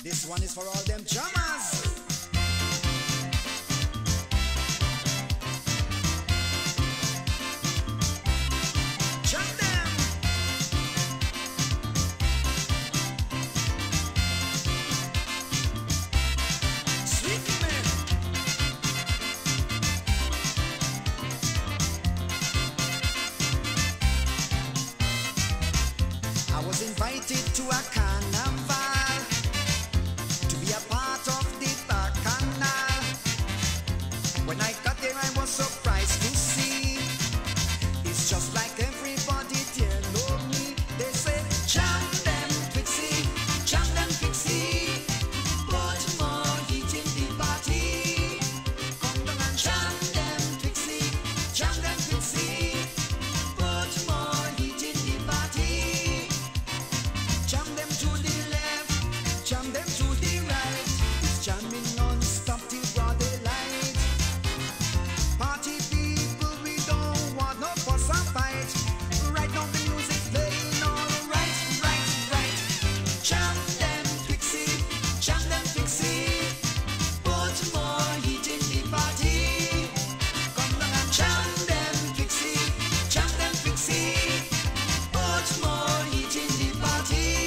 This one is for all them jammers. Invited to a carnival to be a part of the bacchanal. When I got there, I was surprised to see it's just like everybody there know me. They say, jam them Twixie, jam them Twixie, put more heat in the party. Come down and jam them Twixie, jam them Twixie, put more heat in the party. Jam them to the left, jam them to the right. It's jamming non-stop till broad daylight. Party people, we don't want no fuss and fight. Right now the music playing all right, right, right. Jam them Twixie, jam them Twixie, put more heat in the party. Come down and jam them Twixie, jam them Twixie, put more heat in the party.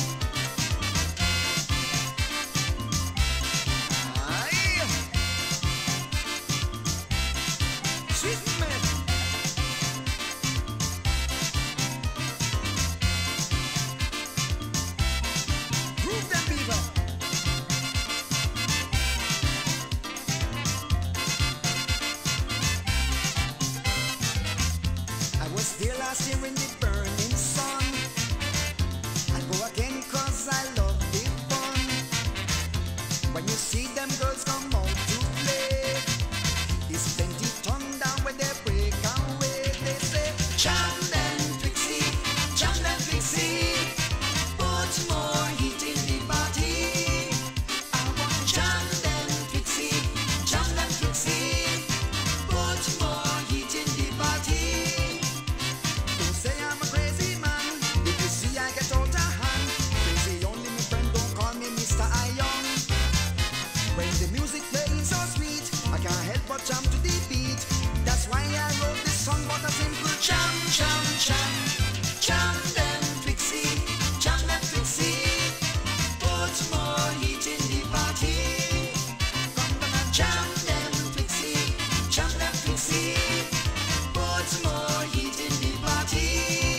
There last year in the burning sun. I'll go again cause I love the fun. When you see them girls come out to play, it's plenty tongue down when they break away. They say, jam them Twixie, jam them Twixie, put more heat in the party. I want jam them Twixie, jam them Twixie, put more heat in the party. Say I'm a crazy man, if you see I get out of hand. Crazy only my friend, don't call me Mr. Iron. When the music plays so sweet, I can't help but jam to the beat. That's why I wrote this song, but a simple jam, jam, jam. Jam them Twixie, jam them Twixie, put more heat in the party. Come down and jam them Twixie, jam them Twixie, put more heat in the party.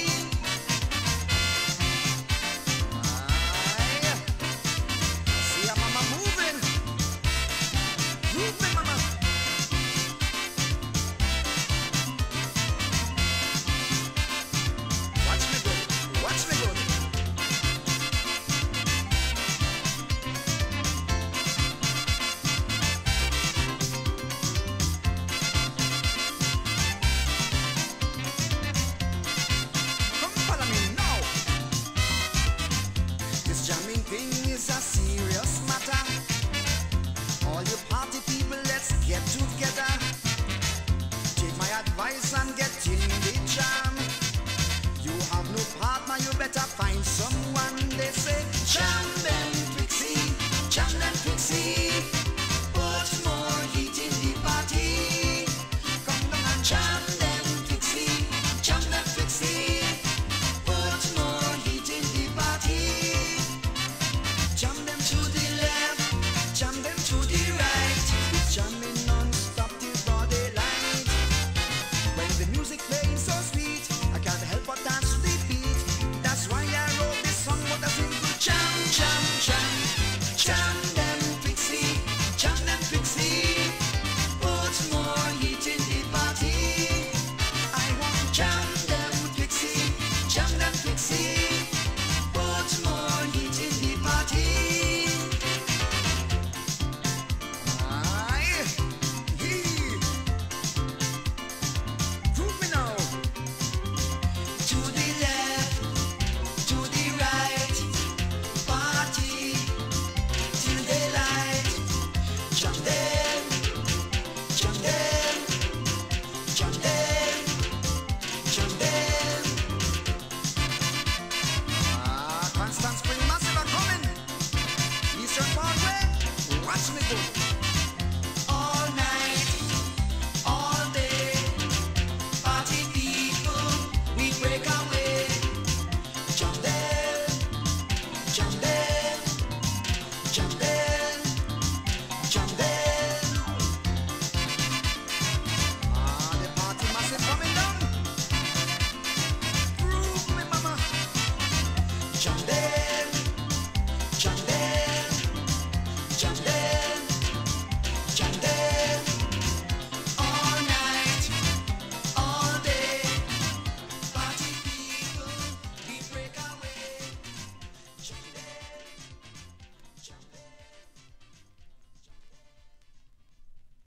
See ya, mama moving. Move me, mama. Watch me go, watch me go. Jamming thing is a serious matter. All you party people, let's get together. Take my advice and get in the jam. You have no partner, you better find someone. They say, jam